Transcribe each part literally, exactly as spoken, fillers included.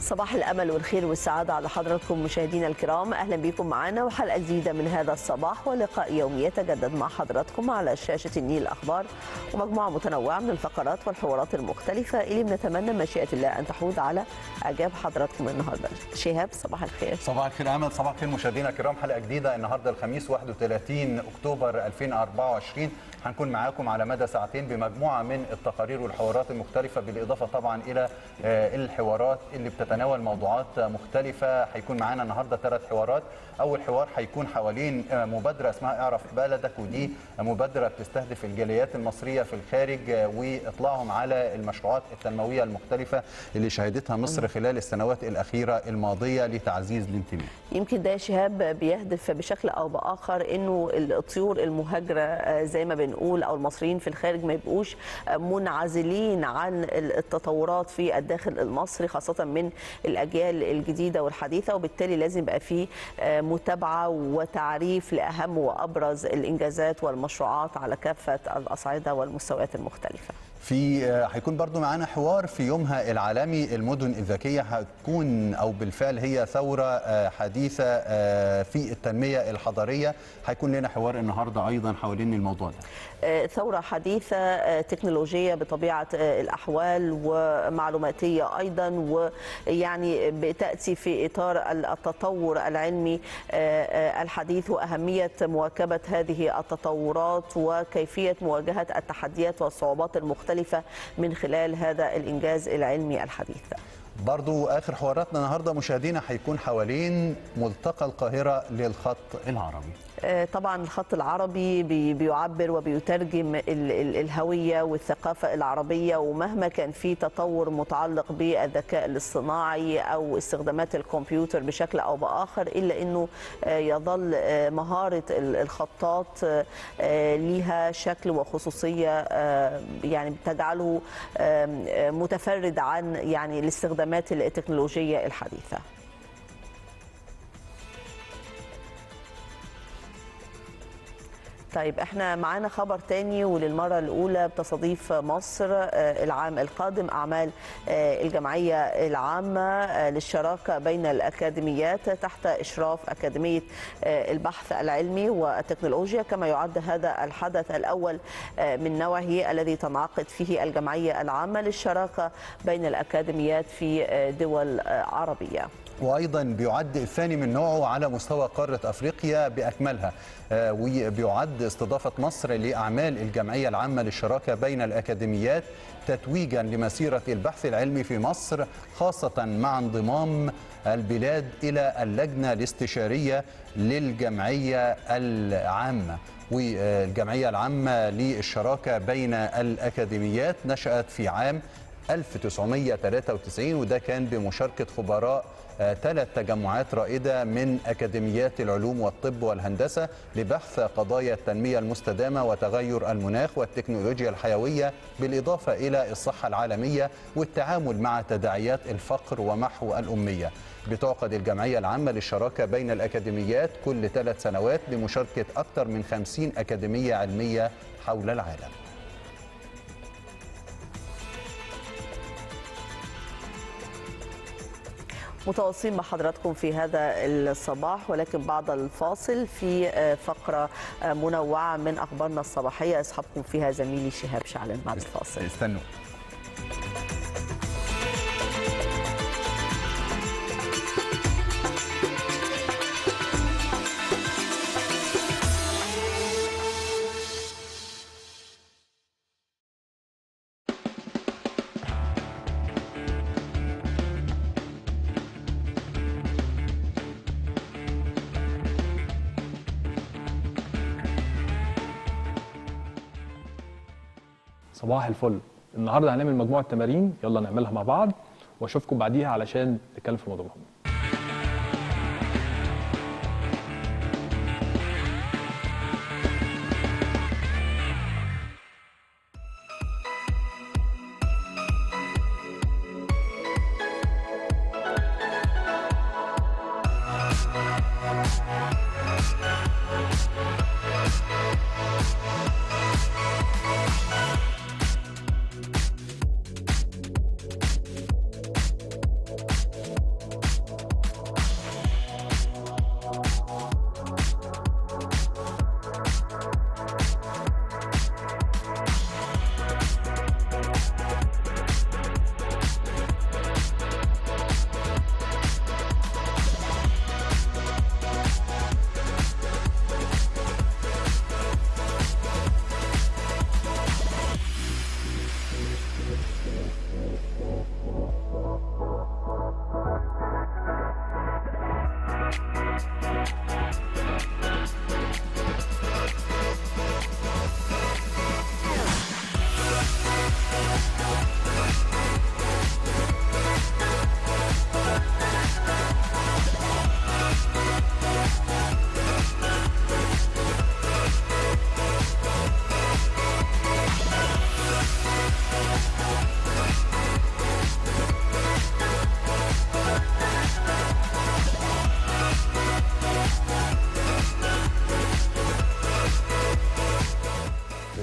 صباح الأمل والخير والسعادة على حضراتكم مشاهدينا الكرام. أهلا بكم معنا وحلقة جديدة من هذا الصباح ولقاء يومي يتجدد مع حضراتكم على شاشة النيل الأخبار ومجموعة متنوعة من الفقرات والحوارات المختلفة اللي بنتمنى مشيئة الله أن تحوز على إعجاب حضراتكم النهاردة. شهاب صباح الخير. صباح الخير أمل. صباح الخير مشاهدينا الكرام. حلقة جديدة النهاردة الخميس واحد وثلاثين أكتوبر ألفين وأربعة وعشرين. هنكون معاكم على مدى ساعتين بمجموعة من التقارير والحوارات المختلفة، بالإضافة طبعا إلى الحوارات اللي بتتناول موضوعات مختلفة. هيكون معانا النهاردة ثلاث حوارات. أول حوار هيكون حوالين مبادرة اسمها اعرف بلدك، ودي مبادرة بتستهدف الجاليات المصرية في الخارج وإطلاعهم على المشروعات التنموية المختلفة اللي شهدتها مصر خلال السنوات الأخيرة الماضية لتعزيز الانتماء. يمكن ده شهاب بيهدف بشكل أو بآخر إنه الطيور المهاجرة زي ما بنقول أو المصريين في الخارج ما يبقوش منعزلين عن التطورات في الداخل المصري، خاصة من الأجيال الجديدة والحديثة، وبالتالي لازم يبقى فيه متابعة وتعريف لأهم وأبرز الإنجازات والمشروعات على كافة الأصعدة والمستويات المختلفة. في هيكون برضو معانا حوار في يومها العالمي المدن الذكية، هتكون أو بالفعل هي ثورة حديثة في التنمية الحضرية. هيكون لنا حوار النهاردة أيضا حوالين الموضوع ده. ثورة حديثة تكنولوجية بطبيعة الأحوال ومعلوماتية أيضا، ويعني بتأتي في إطار التطور العلمي الحديث وأهمية مواكبة هذه التطورات وكيفية مواجهة التحديات والصعوبات المختلفة من خلال هذا الإنجاز العلمي الحديث. برضو آخر حواراتنا النهاردة مشاهدينا هيكون حوالين ملتقى القاهرة للخط العربي. طبعا الخط العربي بيعبر وبيترجم الهوية والثقافة العربية، ومهما كان في تطور متعلق بالذكاء الاصطناعي أو استخدامات الكمبيوتر بشكل أو بآخر، إلا أنه يظل مهارة الخطاط لها شكل وخصوصية يعني تجعله متفرد عن يعني الاستخدامات التكنولوجية الحديثة. طيب احنا معانا خبر تاني وللمرة الأولى بتستضيف مصر العام القادم أعمال الجمعية العامة للشراكة بين الأكاديميات تحت إشراف أكاديمية البحث العلمي والتكنولوجيا، كما يعد هذا الحدث الأول من نوعه الذي تنعقد فيه الجمعية العامة للشراكة بين الأكاديميات في دول عربية. وأيضا بيعد الثاني من نوعه على مستوى قارة أفريقيا بأكملها، وبيعد استضافة مصر لأعمال الجمعية العامة للشراكة بين الأكاديميات تتويجا لمسيرة البحث العلمي في مصر، خاصة مع انضمام البلاد إلى اللجنة الاستشارية للجمعية العامة. والجمعية العامة للشراكة بين الأكاديميات نشأت في عام ألف وتسعمائة وثلاثة وتسعين، وده كان بمشاركة خبراء ثلاث تجمعات رائدة من أكاديميات العلوم والطب والهندسة لبحث قضايا التنمية المستدامة وتغير المناخ والتكنولوجيا الحيوية، بالإضافة إلى الصحة العالمية والتعامل مع تداعيات الفقر ومحو الأمية. بتعقد الجمعية العامة للشراكة بين الأكاديميات كل ثلاث سنوات بمشاركة أكثر من خمسين أكاديمية علمية حول العالم. متواصلين مع حضراتكم في هذا الصباح، ولكن بعد الفاصل في فقرة منوعة من أخبارنا الصباحية يصحبكم فيها زميلي شهاب شعلان. بعد الفاصل استنوا. صباح الفل. النهارده هنعمل مجموعه تمارين، يلا نعملها مع بعض واشوفكم بعديها علشان نتكلم في موضوع مهم.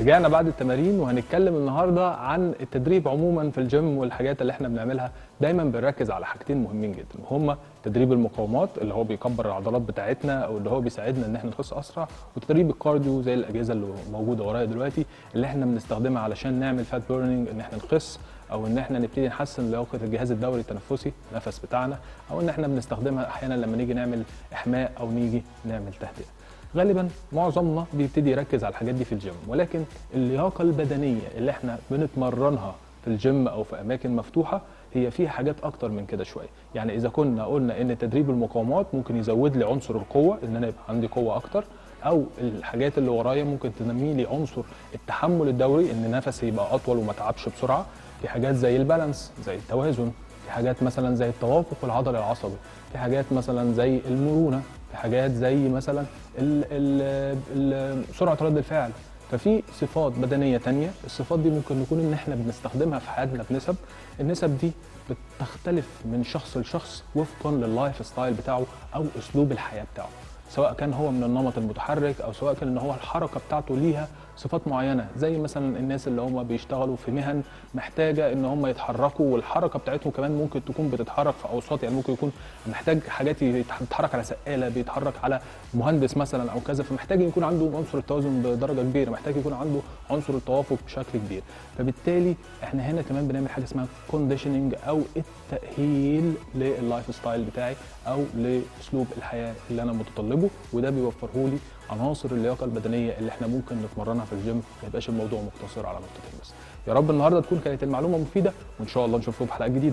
رجعنا بعد التمارين وهنتكلم النهارده عن التدريب عموما في الجيم والحاجات اللي احنا بنعملها. دايما بنركز على حاجتين مهمين جدا، وهما تدريب المقاومات اللي هو بيكبر العضلات بتاعتنا او اللي هو بيساعدنا ان احنا نخس اسرع، وتدريب الكارديو زي الاجهزه اللي موجوده ورايا دلوقتي اللي احنا بنستخدمها علشان نعمل فات بيرنينج، ان احنا نخس او ان احنا نبتدي نحسن لياقه الجهاز الدوري التنفسي النفس بتاعنا، او ان احنا بنستخدمها احيانا لما نيجي نعمل احماء او نيجي نعمل تهدئه. غالبا معظمنا بيبتدي يركز على الحاجات دي في الجيم، ولكن اللياقه البدنيه اللي احنا بنتمرنها في الجيم او في اماكن مفتوحه هي فيها حاجات اكتر من كده شويه. يعني اذا كنا قلنا ان تدريب المقاومات ممكن يزود لي عنصر القوه، ان انا يبقى عندي قوه اكتر، او الحاجات اللي ورايا ممكن تنمي لي عنصر التحمل الدوري، ان نفسي يبقى اطول وما اتعبش بسرعه. في حاجات زي البالانس، زي التوازن، في حاجات مثلا زي التوافق العضلي العصبي، في حاجات مثلا زي المرونه، في حاجات زي مثلا ال ال ال سرعه رد الفعل. ففي صفات بدنيه تانية، الصفات دي ممكن نكون ان احنا بنستخدمها في حياتنا بنسب. النسب دي بتختلف من شخص لشخص وفقا لللايف ستايل بتاعه او اسلوب الحياه بتاعه، سواء كان هو من النمط المتحرك او سواء كان ان هو الحركه بتاعته ليها صفات معينه، زي مثلا الناس اللي هم بيشتغلوا في مهن محتاجه ان هم يتحركوا والحركه بتاعتهم كمان ممكن تكون بتتحرك في اوساط، يعني ممكن يكون محتاج حاجات يتحرك على سقاله، بيتحرك على مهندس مثلا او كذا، فمحتاج يكون عنده عنصر التوازن بدرجه كبيره، محتاج يكون عنده عنصر التوافق بشكل كبير. فبالتالي احنا هنا كمان بنعمل حاجه اسمها كونديشننج او التاهيل لللايف ستايل بتاعي او لاسلوب الحياه اللي انا متطلبه، وده بيوفره لي عناصر اللياقه البدنيه اللي احنا ممكن نتمرنها في الجيم، ما يبقاش الموضوع مقتصر على نقطتين بس. يا رب النهارده تكون كانت المعلومه مفيده، وان شاء الله نشوفكم في حلقات جديده.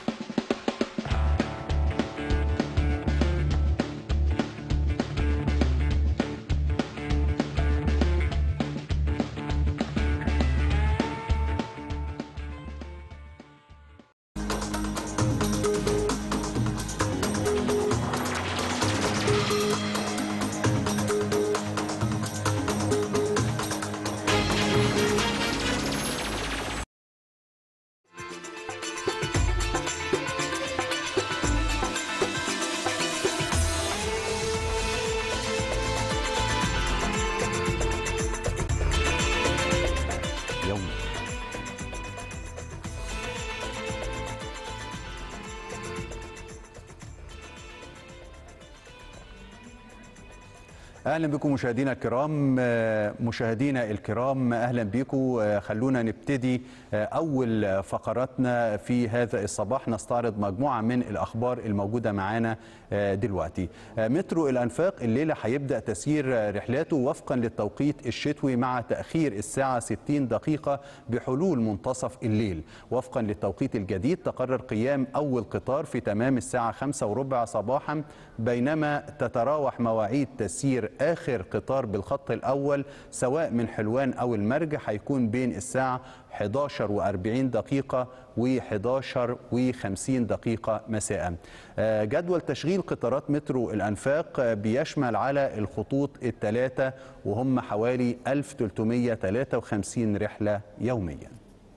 اهلا بكم مشاهدينا الكرام. مشاهدينا الكرام اهلا بكم. خلونا نبتدي اول فقراتنا في هذا الصباح، نستعرض مجموعه من الاخبار الموجوده معانا دلوقتي. مترو الانفاق الليله هيبدا تسيير رحلاته وفقا للتوقيت الشتوي مع تاخير الساعه ستين دقيقه بحلول منتصف الليل. وفقا للتوقيت الجديد تقرر قيام اول قطار في تمام الساعه خمسة وربع صباحا، بينما تتراوح مواعيد تسيير آخر قطار بالخط الأول سواء من حلوان أو المرج هيكون بين الساعة إحدى عشر وأربعين دقيقة و إحدى عشر وخمسين دقيقة مساء. جدول تشغيل قطارات مترو الأنفاق بيشمل على الخطوط الثلاثة وهم حوالي ألف وثلاثمائة وثلاثة وخمسين رحلة يوميا.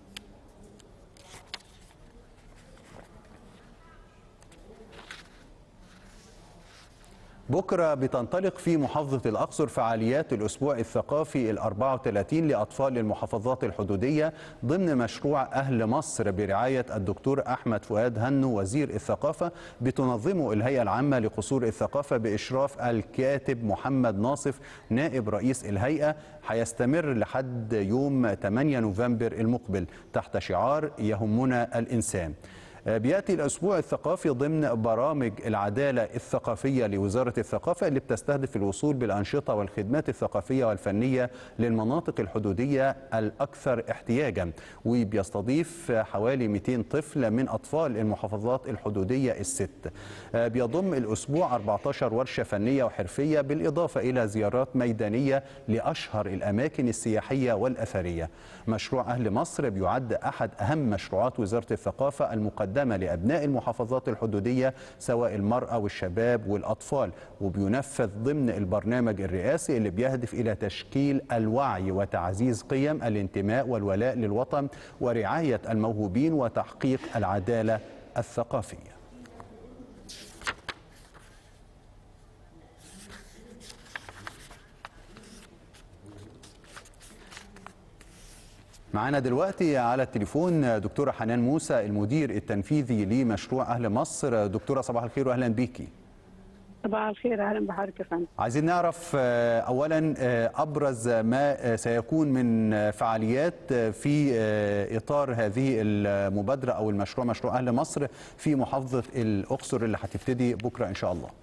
بكرة بتنطلق في محافظة الأقصر فعاليات الأسبوع الثقافي الأربعة وثلاثين لأطفال المحافظات الحدودية ضمن مشروع أهل مصر برعاية الدكتور أحمد فؤاد هنو وزير الثقافة، بتنظمه الهيئة العامة لقصور الثقافة بإشراف الكاتب محمد ناصف نائب رئيس الهيئة. هيستمر لحد يوم ثمانية نوفمبر المقبل تحت شعار يهمنا الإنسان. بيأتي الأسبوع الثقافي ضمن برامج العدالة الثقافية لوزارة الثقافة اللي بتستهدف الوصول بالأنشطة والخدمات الثقافية والفنية للمناطق الحدودية الأكثر احتياجا، وبيستضيف حوالي مئتين طفل من أطفال المحافظات الحدودية الست. بيضم الأسبوع أربعة عشر ورشة فنية وحرفية بالإضافة إلى زيارات ميدانية لأشهر الأماكن السياحية والأثرية. مشروع أهل مصر بيعد أحد أهم مشروعات وزارة الثقافة المقدمة لأبناء المحافظات الحدودية سواء المرأة والشباب والأطفال، وبينفذ ضمن البرنامج الرئاسي اللي بيهدف إلى تشكيل الوعي وتعزيز قيم الانتماء والولاء للوطن ورعاية الموهوبين وتحقيق العدالة الثقافية. معانا دلوقتي على التليفون دكتورة حنان موسى المدير التنفيذي لمشروع أهل مصر. دكتورة صباح الخير وأهلا بيكي. صباح الخير، اهلا بحضرتك يا فندم. عايزين نعرف اولا ابرز ما سيكون من فعاليات في اطار هذه المبادره او المشروع مشروع اهل مصر في محافظه الاقصر اللي هتبتدي بكره ان شاء الله.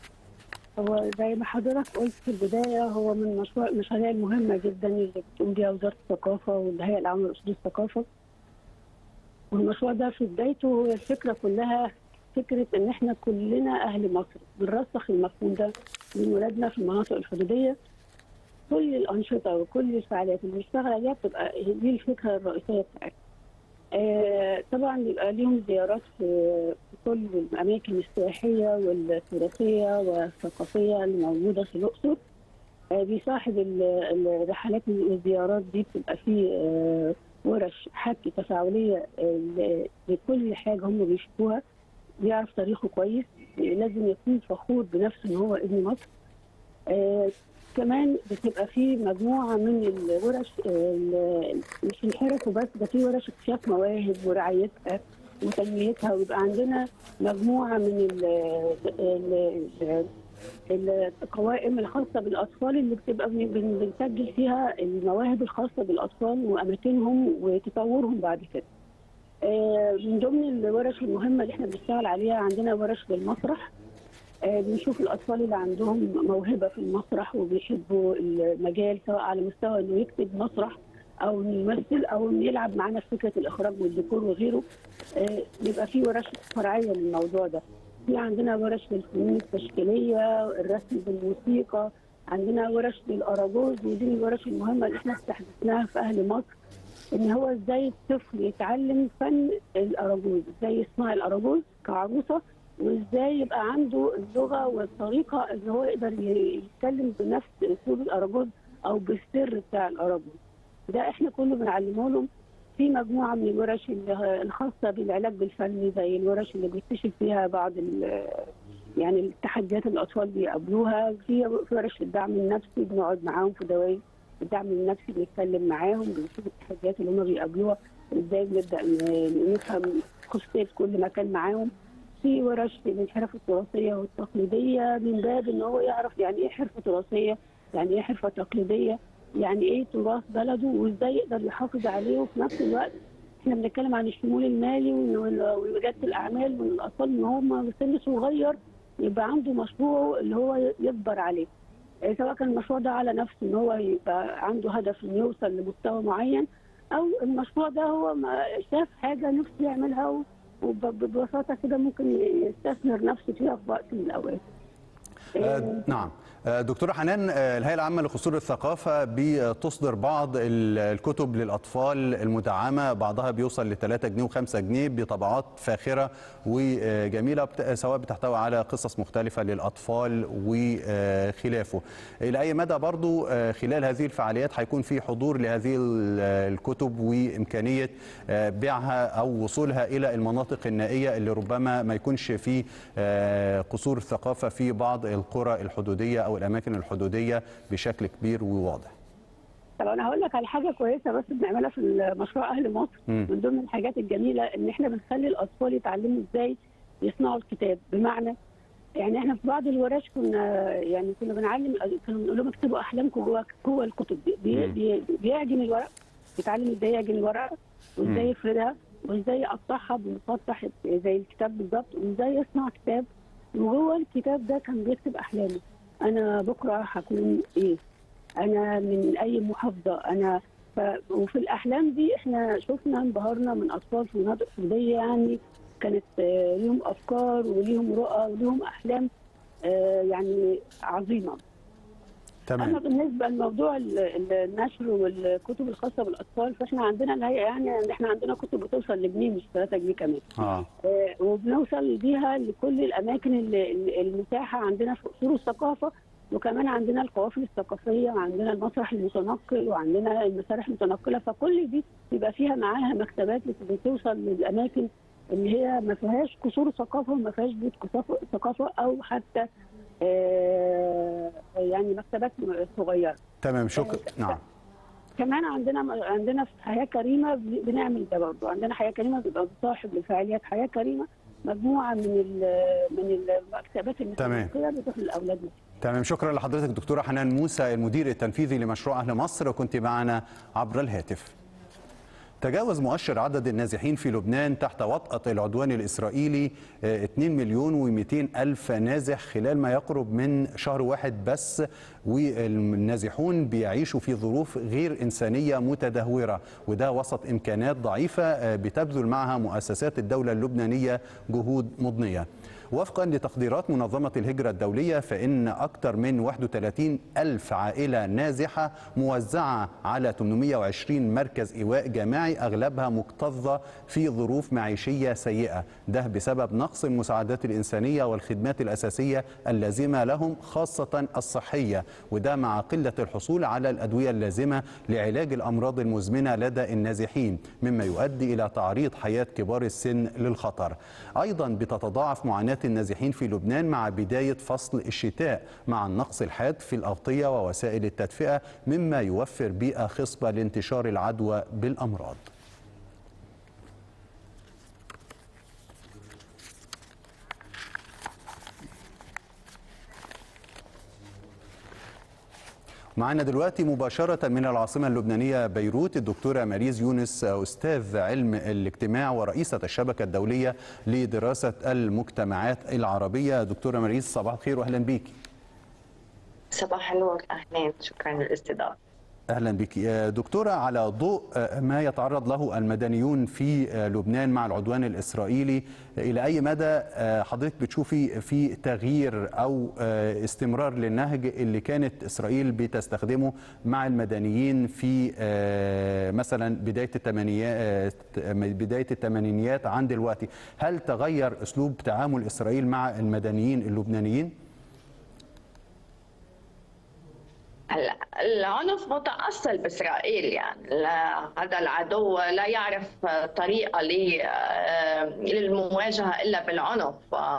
هو زي ما حضرتك قلت في البدايه، هو من مشروع المشاريع المهمه جدا اللي بتقوم بيها وزاره الثقافه والهيئه العامه لاصول الثقافه. والمشروع ده في بدايته هو الفكره كلها فكره ان احنا كلنا اهل مصر، بنرسخ المفهوم ده لولادنا في المناطق الحدوديه. كل الانشطه وكل الفعاليات اللي بنشتغل عليها بتبقى دي الفكره الرئيسيه بتاعتنا. آه طبعا بيبقى ليهم زيارات في كل الاماكن السياحيه والتراثيه والثقافيه اللي موجوده في الاقصر. آه بيصاحب الرحلات والزيارات دي بتبقى فيه آه ورش حكي تفاعليه آه لكل حاجه هم بيشوفوها. بيعرف تاريخه كويس، لازم يكون فخور بنفسه ان هو ابن مصر. آه كمان بتبقى في مجموعه من الورش، آه مش الحرف وبس، ده في ورش اكتشاف مواهب ورعايتها وتنميتها. ويبقى عندنا مجموعه من ال ال القوائم الخاصه بالاطفال اللي بتبقى بنسجل فيها المواهب الخاصه بالاطفال واماكنهم وتطورهم بعد كده. من ضمن الورش المهمه اللي احنا بنشتغل عليها عندنا ورش للمسرح. بنشوف الاطفال اللي عندهم موهبه في المسرح وبيحبوا المجال، سواء على مستوى انه يكتب مسرح او انه يمثل او انه يلعب معانا في فكره الاخراج والديكور وغيره. بيبقى في ورش فرعيه للموضوع ده. في عندنا ورش للفنون التشكيليه، الرسم بالموسيقى، عندنا ورش للاراجوز، ودي الورش المهمه اللي احنا استحدثناها في اهل مصر. ان هو ازاي الطفل يتعلم فن الاراجوز، ازاي يصنع الاراجوز كعروسه، وازاي يبقى عنده اللغه والطريقه اللي هو يقدر يتكلم بنفس اسلوب الاراجوز او بالسر بتاع الاراجوز. ده احنا كله بنعلمه لهم. في مجموعه من الورش الخاصه بالعلاج بالفن، زي الورش اللي بيكتشف فيها بعض يعني التحديات اللي الاطفال بيقابلوها. في ورش الدعم النفسي، بنقعد معاهم في دوائر الدعم النفسي، بنتكلم معاهم، بنشوف التحديات اللي هم بيقابلوها، ازاي بنبدا نفهم خصوصيه كل مكان معاهم. في ورش للحرف التراثيه والتقليديه، من باب ان هو يعرف يعني ايه حرفه تراثيه، يعني ايه حرفه تقليديه، يعني ايه تراث بلده، وازاي يقدر يحافظ عليه. وفي نفس الوقت احنا بنتكلم عن الشمول المالي ورياده الاعمال، وان الاطفال ان هم بسن صغير يبقى عنده مشروعه اللي هو يكبر عليه. سواء كان المشروع ده على نفسه ان هو يبقى عنده هدف انه يوصل لمستوى معين، او المشروع ده هو شاف حاجه نفسه يعملها وببساطه كده ممكن يستثمر نفسه فيها في وقت من الاوقات. آه نعم. دكتورة حنان، الهيئة العامة لقصور الثقافة بتصدر بعض الكتب للأطفال المدعمة، بعضها بيوصل ل ثلاثة جنيه وخمسة جنيه بطبعات فاخرة وجميلة، سواء بتحتوي على قصص مختلفة للأطفال وخلافه. إلى أي مدى برضو خلال هذه الفعاليات هيكون في حضور لهذه الكتب وإمكانية بيعها أو وصولها إلى المناطق النائية اللي ربما ما يكونش في قصور الثقافة في بعض القرى الحدودية أو الأماكن الحدودية بشكل كبير وواضح؟ طب أنا هقول لك على حاجة كويسة بس بنعملها في مشروع أهل مصر. م. من ضمن الحاجات الجميلة إن إحنا بنخلي الأطفال يتعلموا إزاي يصنعوا الكتاب. بمعنى يعني إحنا في بعض الورش كنا يعني كنا بنعلم، كنا بنقول لهم اكتبوا أحلامكم جوه جوه الكتب. بي بي بيعجن الورق، بيتعلم إزاي يعجن الورقة وإزاي يفردها وإزاي يقطعها بمسطح زي الكتاب بالظبط، وإزاي يصنع كتاب. وجوه الكتاب ده كان بيكتب أحلامه. أنا بكرة هكون إيه؟ أنا من أي محافظة؟ أنا ف... وفي الأحلام دي إحنا شفنا انبهرنا من أطفال في مناطق حدودية، يعني كانت ليهم أفكار وليهم رؤى وليهم أحلام يعني عظيمة. تمام. أما بالنسبة لموضوع النشر والكتب الخاصة بالأطفال، فإحنا عندنا الهيئة يعني إحنا عندنا كتب بتوصل لجنيه مش ثلاثة جنيه كمان. آه. آه وبنوصل بيها لكل الأماكن المتاحة عندنا في قصور الثقافة، وكمان عندنا القوافل الثقافية، وعندنا المسرح المتنقل، وعندنا المسارح المتنقلة. فكل دي بيبقى فيها معاها مكتبات بتوصل للأماكن اللي هي ما فيهاش قصور ثقافة وما فيهاش بيوت ثقافة أو حتى آه يعني مكتبات صغيره. تمام. شكرا. نعم. كمان عندنا عندنا في حياه كريمه بنعمل ده برضه. عندنا حياه كريمه بيبقى صاحب لفعاليات حياه كريمه مجموعه من من المكتبات المسابقيه بتروح لاولادنا. تمام، شكرا لحضرتك دكتوره حنان موسى المدير التنفيذي لمشروع اهل مصر، كنت معنا عبر الهاتف. تجاوز مؤشر عدد النازحين في لبنان تحت وطأة العدوان الإسرائيلي اثنين مليون ومئتين ألف نازح خلال ما يقرب من شهر واحد بس، والنازحون بيعيشوا في ظروف غير إنسانية متدهورة، وده وسط إمكانات ضعيفة بتبذل معها مؤسسات الدولة اللبنانية جهود مضنية. وفقا لتقديرات منظمة الهجرة الدولية فإن أكثر من واحد وثلاثين ألف عائلة نازحة موزعة على ثمانمئة وعشرين مركز إيواء جماعي أغلبها مكتظة في ظروف معيشية سيئة، ده بسبب نقص المساعدات الإنسانية والخدمات الأساسية اللازمة لهم خاصة الصحية، وده مع قلة الحصول على الأدوية اللازمة لعلاج الأمراض المزمنة لدى النازحين، مما يؤدي إلى تعريض حياة كبار السن للخطر. أيضا بتتضاعف معاناة النازحين في لبنان مع بداية فصل الشتاء مع النقص الحاد في الأغطية ووسائل التدفئة، مما يوفر بيئة خصبة لانتشار العدوى بالأمراض. معنا دلوقتي مباشرة من العاصمة اللبنانية بيروت الدكتورة ماريز يونس، أستاذ علم الاجتماع ورئيسة الشبكة الدولية لدراسة المجتمعات العربية. دكتورة ماريز صباح الخير وأهلا بك. صباح النور، أهلا، شكرا للاستضافة. أهلا بك دكتورة. على ضوء ما يتعرض له المدنيون في لبنان مع العدوان الإسرائيلي، إلى أي مدى حضرتك بتشوفي في تغيير أو استمرار للنهج اللي كانت إسرائيل بتستخدمه مع المدنيين في مثلا بداية الثمانينيات بداية الثمانينيات عن دلوقتي؟ هل تغير أسلوب تعامل إسرائيل مع المدنيين اللبنانيين؟ هلا العنف متأصل بإسرائيل، يعني هذا العدو لا يعرف طريقة للمواجهة إلا بالعنف،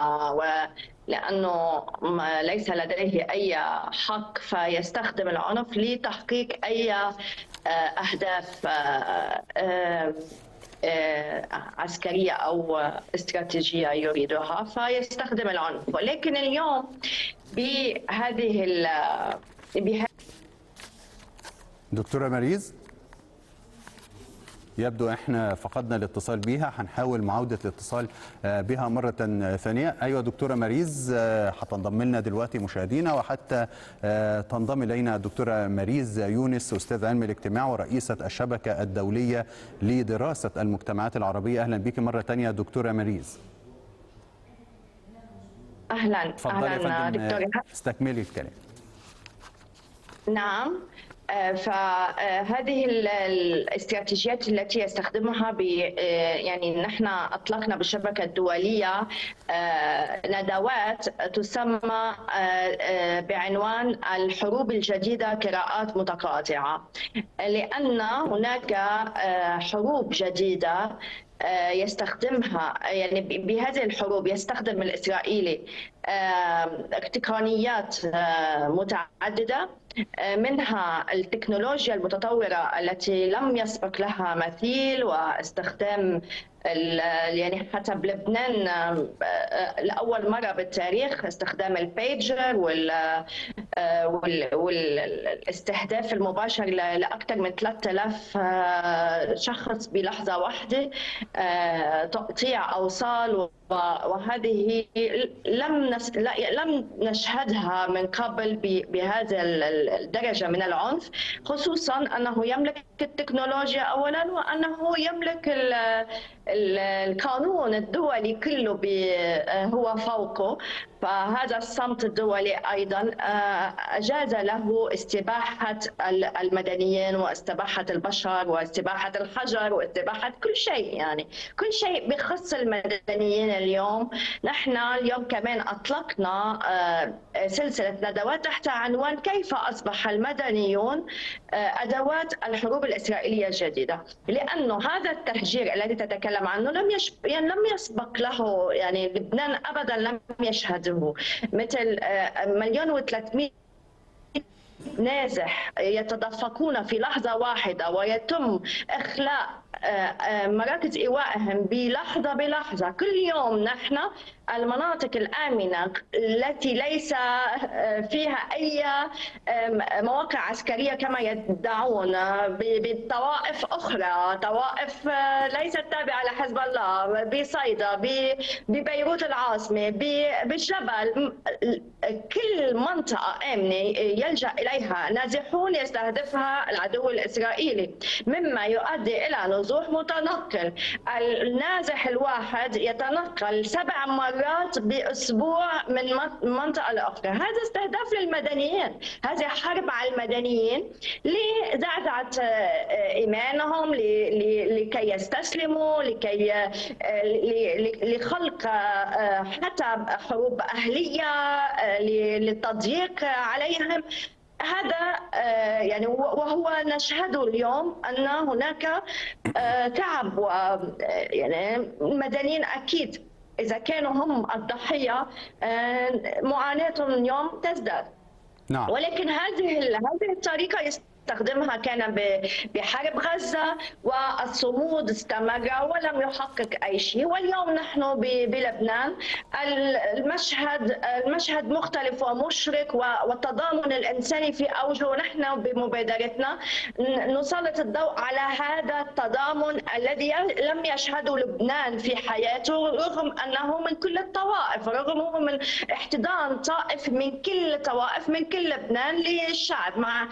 ولأنه ليس لديه أي حق فيستخدم العنف لتحقيق أي أهداف عسكرية أو استراتيجية يريدها فيستخدم العنف. ولكن اليوم بهذه بهذه دكتورة ماريز، يبدو احنا فقدنا الاتصال بيها، هنحاول معاودة الاتصال بها مرة ثانية. ايوه دكتورة ماريز هتنضم لنا دلوقتي مشاهدينا، وحتى تنضم الينا الدكتورة ماريز يونس أستاذ علم الاجتماع ورئيسة الشبكة الدولية لدراسة المجتمعات العربية. اهلا بك مرة ثانية دكتورة ماريز. اهلا اهلا دكتورة، استكملي الكلام. نعم، فهذه الاستراتيجيات التي يستخدمها ب يعني نحن اطلقنا بالشبكه الدوليه ندوات تسمى بعنوان الحروب الجديده قراءات متقاطعه، لان هناك حروب جديده يستخدمها، يعني بهذه الحروب يستخدم الإسرائيلي تقنيات متعددة، منها التكنولوجيا المتطورة التي لم يسبق لها مثيل، واستخدام يعني حتى بلبنان لأول مرة بالتاريخ استخدام البيجر والاستهداف المباشر لأكثر من ثلاثة آلاف شخص بلحظة واحدة، تقطيع أوصال، وهذه لم لم نشهدها من قبل بهذا الدرجة من العنف، خصوصا أنه يملك التكنولوجيا أولا، وأنه يملك القانون الدولي كله هو فوقه. فهذا الصمت الدولي أيضا أجاز له استباحة المدنيين واستباحة البشر واستباحة الحجر واستباحة كل شيء، يعني كل شيء بخص المدنيين. اليوم نحن اليوم كمان أطلقنا سلسلة ندوات تحت عنوان كيف أصبح المدنيون أدوات الحروب الإسرائيلية الجديدة، لأنه هذا التهجير الذي تتكلم عنه لم يش... يعني لم يسبق له، يعني لبنان أبدا لم يشهده، مثل مليون وثلاثمئة نازح يتدفقون في لحظة واحدة ويتم إخلاء مراكز إيوائهم بلحظة بلحظة. كل يوم نحن المناطق الآمنة التي ليس فيها أي مواقع عسكرية كما يدعون بطوائف أخرى، طوائف ليست تابعة لحزب الله، بصيدا، ببيروت العاصمة، بالجبل، كل منطقة آمنة يلجأ إليها نازحون يستهدفها العدو الإسرائيلي، مما يؤدي إلى نزوح متنقل. النازح الواحد يتنقل سبع مرات بأسبوع من منطقة لأخرى. هذا استهداف للمدنيين، هذه حرب على المدنيين لزعزعة إيمانهم، لكي يستسلموا، لكي لخلق حتى حروب أهلية للتضييق عليهم. هذا يعني وهو نشهده اليوم أن هناك تعب، يعني المدنيين أكيد إذا كانوا هم الضحية معاناتهم اليوم تزداد. نعم. ولكن هذه هذه الطريقة استخدمها كان بحرب غزة، والصمود استمر ولم يحقق أي شيء. واليوم نحن بلبنان المشهد المشهد مختلف ومشرق، والتضامن الإنساني في أوجه. نحن بمبادرتنا نسلط الضوء على هذا التضامن الذي لم يشهده لبنان في حياته، رغم أنه من كل الطوائف، رغم من احتضان طائف من كل الطوائف من كل لبنان للشعب، مع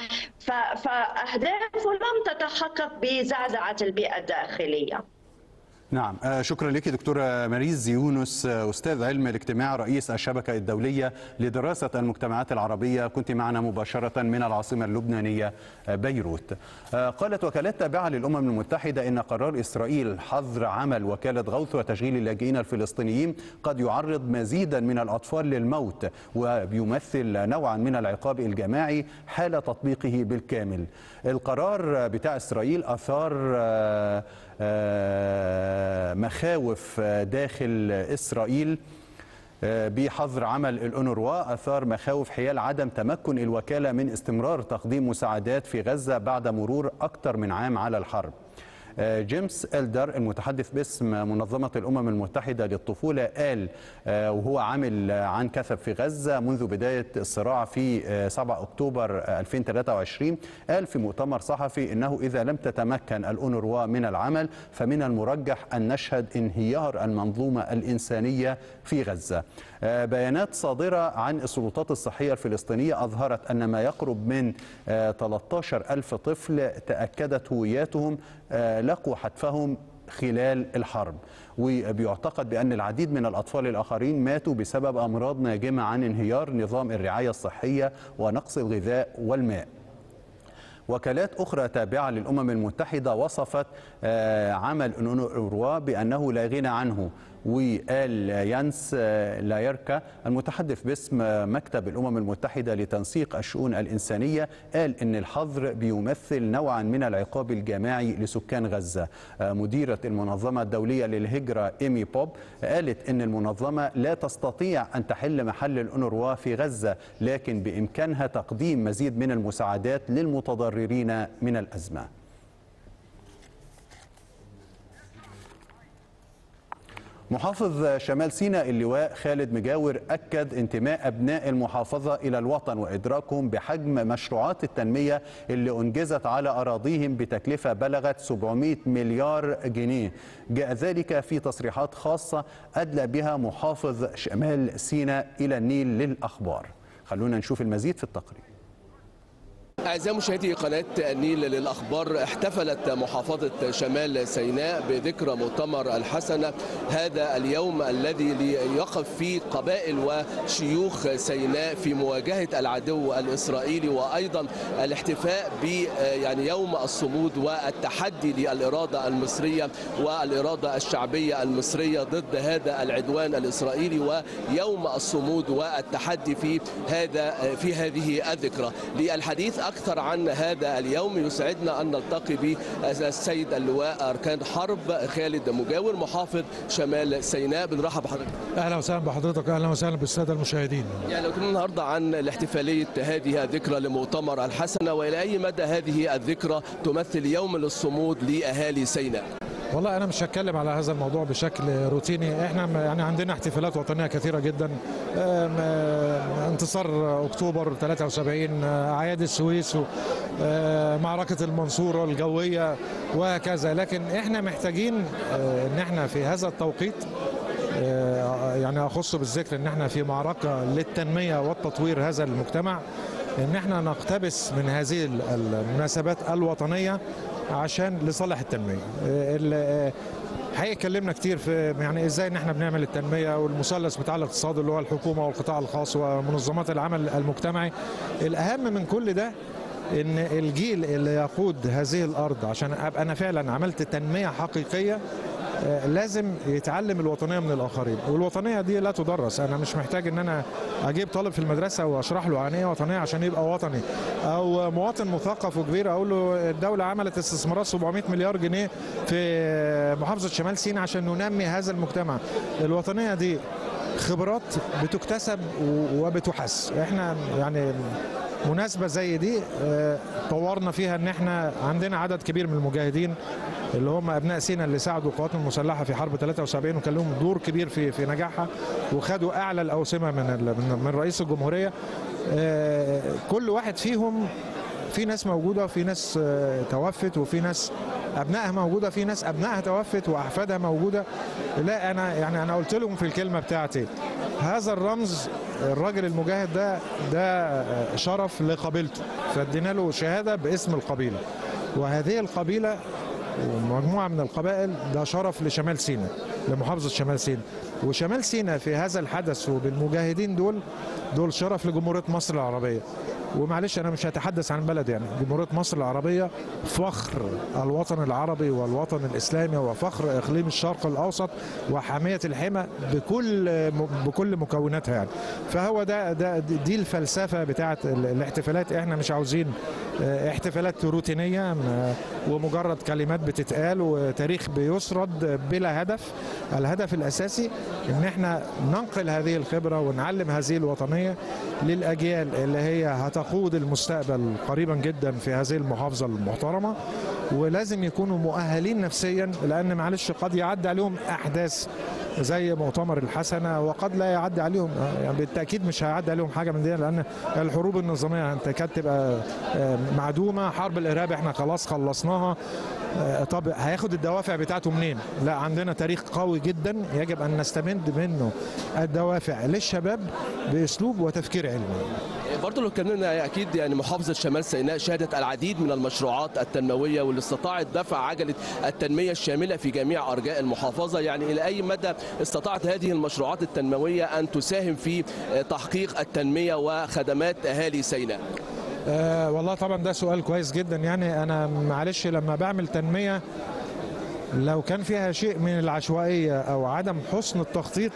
فأهدافه لم تتحقق بزعزعة البيئة الداخلية. نعم، شكرا لك دكتورة ماريز يونس، أستاذ علم الاجتماع، رئيس الشبكة الدولية لدراسة المجتمعات العربية، كنت معنا مباشرة من العاصمة اللبنانية بيروت. قالت وكالات تابعة للأمم المتحدة إن قرار إسرائيل حظر عمل وكالة غوث وتشغيل اللاجئين الفلسطينيين قد يعرض مزيدا من الأطفال للموت، وبيمثل نوعا من العقاب الجماعي حال تطبيقه بالكامل. القرار بتاع إسرائيل أثار مخاوف داخل إسرائيل بحظر عمل الأونروا، أثار مخاوف حيال عدم تمكن الوكالة من استمرار تقديم مساعدات في غزة بعد مرور أكثر من عام على الحرب. جيمس إلدر المتحدث باسم منظمة الأمم المتحدة للطفولة قال، وهو عامل عن كثب في غزة منذ بداية الصراع في سبعة أكتوبر ألفين وثلاثة وعشرين، قال في مؤتمر صحفي إنه إذا لم تتمكن الأونروا من العمل فمن المرجح أن نشهد انهيار المنظومة الإنسانية في غزة. بيانات صادرة عن السلطات الصحية الفلسطينية أظهرت أن ما يقرب من ثلاثة عشر ألف طفل تأكدت هوياتهم لقوا حتفهم خلال الحرب، وبيعتقد بأن العديد من الأطفال الآخرين ماتوا بسبب أمراض ناجمة عن انهيار نظام الرعاية الصحية ونقص الغذاء والماء. وكالات أخرى تابعة للأمم المتحدة وصفت عمل أونروا بأنه لا غنى عنه، وقال يانس لايركا المتحدث باسم مكتب الأمم المتحدة لتنسيق الشؤون الإنسانية، قال إن الحظر بيمثل نوعا من العقاب الجماعي لسكان غزة. مديرة المنظمة الدولية للهجرة إيمي بوب قالت إن المنظمة لا تستطيع أن تحل محل الأونروا في غزة، لكن بإمكانها تقديم مزيد من المساعدات للمتضررين من الأزمة. محافظ شمال سيناء اللواء خالد مجاور أكد انتماء أبناء المحافظة إلى الوطن وإدراكهم بحجم مشروعات التنمية اللي أنجزت على أراضيهم بتكلفة بلغت سبعمائة مليار جنيه. جاء ذلك في تصريحات خاصة أدلى بها محافظ شمال سيناء إلى النيل للأخبار. خلونا نشوف المزيد في التقرير. أعزائي مشاهدي قناة النيل للأخبار، احتفلت محافظة شمال سيناء بذكرى مؤتمر الحسنة، هذا اليوم الذي ليقف فيه قبائل وشيوخ سيناء في مواجهة العدو الإسرائيلي، وأيضا الاحتفاء ب يعني يوم الصمود والتحدي للإرادة المصرية والإرادة الشعبية المصرية ضد هذا العدوان الإسرائيلي، ويوم الصمود والتحدي في هذا في هذه الذكرى. للحديث أكثر أكثر عن هذا اليوم يسعدنا أن نلتقي بالسيد اللواء أركان حرب خالد مجاور محافظ شمال سيناء. بنرحب بحضرتك. أهلا وسهلا بحضرتك، أهلا وسهلا بالسادة المشاهدين. يعني لو كنا النهارده عن الاحتفالية هذه الذكرى لمؤتمر الحسنة، وإلى أي مدى هذه الذكرى تمثل يوم للصمود لأهالي سيناء؟ والله أنا مش هتكلم على هذا الموضوع بشكل روتيني، احنا يعني عندنا احتفالات وطنية كثيرة جدا، انتصار أكتوبر ثلاثة وسبعين، أعياد السويس، معركة المنصورة الجوية وهكذا، لكن احنا محتاجين ان احنا في هذا التوقيت يعني أخص بالذكر ان احنا في معركة للتنمية والتطوير هذا المجتمع، ان احنا نقتبس من هذه المناسبات الوطنية عشان لصالح التنمية. حقيقة اتكلمنا كتير في يعني ازاي ان احنا بنعمل التنمية والمثلث بتاع الاقتصاد اللي هو الحكومة والقطاع الخاص ومنظمات العمل المجتمعي. الأهم من كل ده ان الجيل اللي يقود هذه الأرض عشان ابقى انا فعلا عملت تنمية حقيقية لازم يتعلم الوطنية من الآخرين، والوطنية دي لا تدرس. أنا مش محتاج إن أنا أجيب طالب في المدرسة وأشرح له عن إيه وطنية عشان يبقى وطني، أو مواطن مثقف وكبير أقول له الدولة عملت استثمارات سبعمائة مليار جنيه في محافظة شمال سيناء عشان ننمي هذا المجتمع. الوطنية دي خبرات بتكتسب وبتحس. إحنا يعني مناسبة زي دي طورنا فيها ان احنا عندنا عدد كبير من المجاهدين اللي هم ابناء سيناء اللي ساعدوا القوات المسلحة في حرب ثلاثة وسبعين وكان لهم دور كبير في في نجاحها، وخدوا اعلى الاوسمة من من رئيس الجمهورية. كل واحد فيهم في ناس موجودة وفي ناس توفت وفي ناس ابنائها موجودة، في ناس ابنائها توفت واحفادها موجودة. لا انا يعني انا قلت لهم في الكلمة بتاعتي هذا الرمز الراجل المجاهد ده ده شرف لقبيلته، فادينا له شهادة باسم القبيلة، وهذه القبيلة ومجموعة من القبائل ده شرف لشمال سيناء، لمحافظة شمال سيناء. وشمال سيناء في هذا الحدث وبالمجاهدين دول دول شرف لجمهورية مصر العربية. ومعلش أنا مش هتحدث عن بلد، يعني جمهورية مصر العربية فخر الوطن العربي والوطن الإسلامي وفخر إقليم الشرق الأوسط وحامية الحمى بكل بكل مكوناتها يعني. فهو ده ده دي الفلسفة بتاعة الاحتفالات. احنا مش عاوزين احتفالات روتينية ومجرد كلمات بتتقال وتاريخ بيسرد بلا هدف. الهدف الأساسي ان احنا ننقل هذه الخبرة ونعلم هذه الوطنية للأجيال اللي هي هتقود المستقبل قريبا جدا في هذه المحافظة المحترمة، ولازم يكونوا مؤهلين نفسيا، لأن معلش قد يعدي عليهم أحداث زي مؤتمر الحسنة وقد لا يعدي عليهم، يعني بالتأكيد مش هيعدي عليهم حاجة من دي، لأن الحروب النظامية تكاد تبقى معدومة. حرب الإرهاب احنا خلاص خلصناها، طب هياخد الدوافع بتاعته منين؟ لا، عندنا تاريخ قوي جدا يجب أن نستمد منه الدوافع للشباب بأسلوب وتفكير علمي. برضه لو اتكلمنا اكيد يعني محافظه شمال سيناء شهدت العديد من المشروعات التنمويه واللي استطاعت دفع عجله التنميه الشامله في جميع ارجاء المحافظه، يعني الى اي مدى استطاعت هذه المشروعات التنمويه ان تساهم في تحقيق التنميه وخدمات اهالي سيناء؟ أه والله طبعا ده سؤال كويس جدا. يعني انا معلش لما بعمل تنميه لو كان فيها شيء من العشوائيه او عدم حسن التخطيط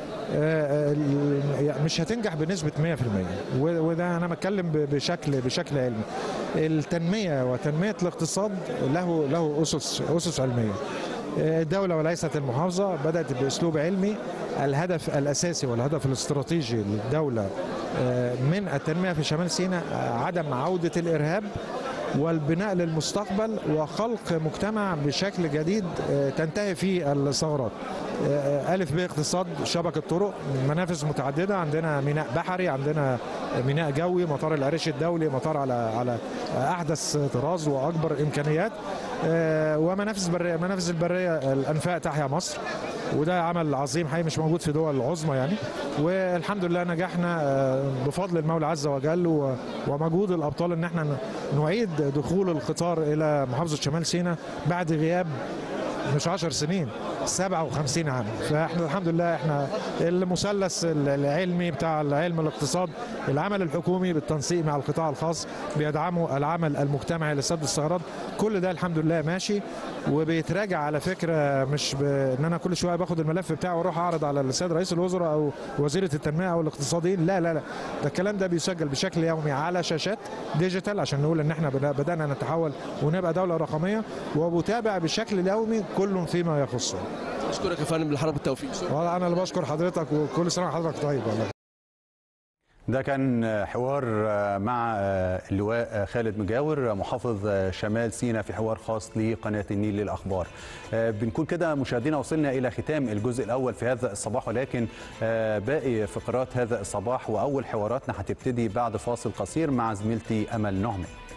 مش هتنجح بنسبة مئة في المئة، وده أنا بتكلم بشكل بشكل علمي. التنمية وتنمية الاقتصاد له له أسس أسس علمية. الدولة وليست المحافظة بدأت بأسلوب علمي. الهدف الأساسي والهدف الاستراتيجي للدولة من التنمية في شمال سيناء عدم عودة الإرهاب والبناء للمستقبل وخلق مجتمع بشكل جديد تنتهي فيه الثغرات. ألف ب اقتصاد، شبكة طرق، منافذ متعددة، عندنا ميناء بحري، عندنا ميناء جوي، مطار العريش الدولي، مطار على على أحدث طراز وأكبر إمكانيات، ومنافذ برية. منافذ البرية الأنفاق تحيا مصر، وده عمل عظيم حقيقي مش موجود في دول العظمى يعني. والحمد لله نجحنا بفضل المولى عز وجل ومجهود الأبطال ان احنا نعيد دخول القطار إلى محافظة شمال سيناء بعد غياب مش عشر سنين، سبعة وخمسين عام. فاحنا الحمد لله احنا المثلث العلمي بتاع علم الاقتصاد، العمل الحكومي بالتنسيق مع القطاع الخاص بيدعموا العمل المجتمعي لسد الثغرات، كل ده الحمد لله ماشي. وبيتراجع على فكره، مش ب... ان انا كل شويه باخد الملف بتاعه واروح اعرض على السيد رئيس الوزراء او وزيره التنميه او الاقتصاديين. لا لا لا، ده الكلام ده بيسجل بشكل يومي على شاشات ديجيتال عشان نقول ان احنا بدانا نتحول ونبقى دوله رقميه، ومتابع بشكل يومي كل فيما يخصه. اشكرك يا فندم بالحرب بالتوفيق. والله انا اللي بشكر حضرتك، وكل سنه وحضرتك طيب. والله ده كان حوار مع اللواء خالد مجاور محافظ شمال سيناء في حوار خاص لقناة النيل للأخبار. بنكون كده مشاهدينا وصلنا إلى ختام الجزء الأول في هذا الصباح، ولكن باقي فقرات هذا الصباح وأول حواراتنا هتبتدي بعد فاصل قصير مع زميلتي أمل نعمة.